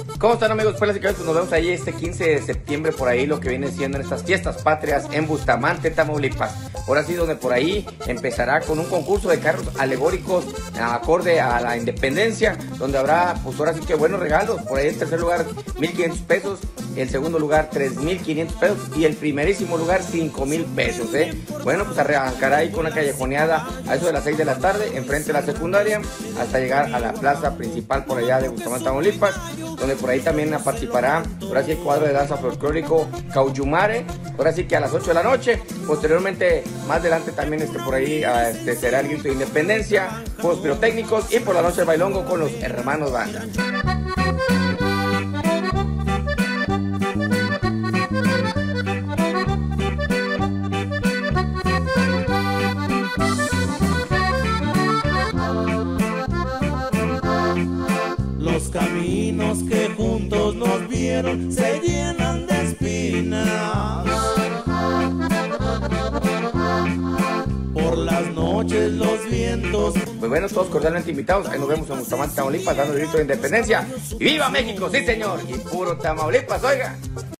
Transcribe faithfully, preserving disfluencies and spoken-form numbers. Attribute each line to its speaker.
Speaker 1: ¿Cómo están, amigos? Pues nos vemos ahí este quince de septiembre, por ahí lo que viene siendo en estas fiestas patrias en Bustamante, Tamaulipas. Ahora sí, donde por ahí empezará con un concurso de carros alegóricos acorde a la independencia, donde habrá, pues ahora sí que buenos regalos. Por ahí en tercer lugar, mil quinientos pesos, el segundo lugar, tres mil quinientos pesos y el primerísimo lugar, cinco mil pesos, ¿eh? Bueno, pues arrancará ahí con una callejoneada a eso de las seis de la tarde, enfrente de la secundaria, hasta llegar a la plaza principal por allá de Bustamante, Tamaulipas, donde por ahí también participará, ahora sí, el cuadro de danza folclórico Cauyumare, ahora sí que a las ocho de la noche. Posteriormente, más adelante también este, por ahí este, será el grito de independencia, juegos pirotécnicos y por la noche el bailongo con los hermanos banda.
Speaker 2: Los caminos que juntos nos vieron se llenan de espinas. Por las noches los vientos.
Speaker 1: Pues bueno, todos cordialmente invitados. Ahí nos vemos en Bustamante, Tamaulipas, dando el grito de independencia. ¡Y viva México! ¡Sí, señor! Y puro Tamaulipas, oiga.